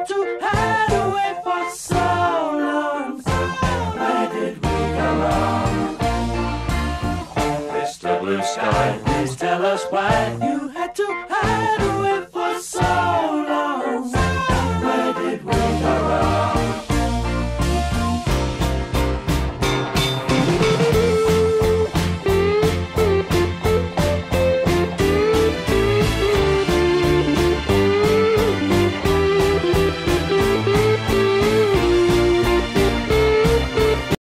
to hide away for so long. Where did we go wrong? Mr. Blue Sky, please tell us why you had to hide away.